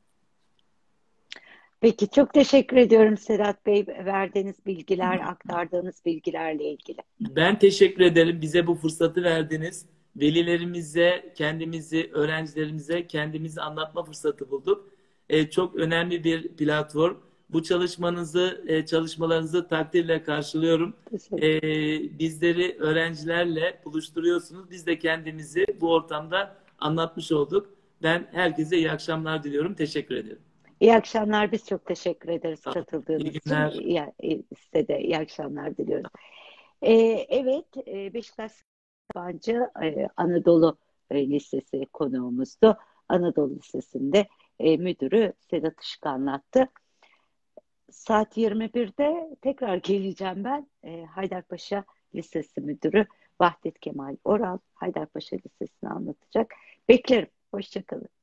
Peki çok teşekkür ediyorum Sedat Bey, verdiğiniz bilgiler, aktardığınız bilgilerle ilgili. Ben teşekkür ederim. Bize bu fırsatı verdiniz. Velilerimize, kendimizi, öğrencilerimize kendimizi anlatma fırsatı bulduk. Ee, çok önemli bir platform. Bu çalışmanızı, e, çalışmalarınızı takdirle karşılıyorum. Teşekkür. Ee, bizleri öğrencilerle buluşturuyorsunuz. Biz de kendimizi bu ortamda anlatmış olduk. Ben herkese iyi akşamlar diliyorum. Teşekkür ederim. İyi akşamlar. Biz çok teşekkür ederiz İyi katıldığınız için. günler. İyi, size de iyi akşamlar diliyoruz. Ee, evet, e, Beşiktaş Sabancı e, Anadolu e, Lisesi konuğumuzdu. Anadolu Lisesi'nde e, müdürü Sedat Işık anlattı. Saat yirmi birde tekrar geleceğim ben. E, Haydarpaşa Lisesi Müdürü Vahdet Kemal Oral Haydarpaşa Lisesi'ni anlatacak. Beklerim. Hoşça kalın.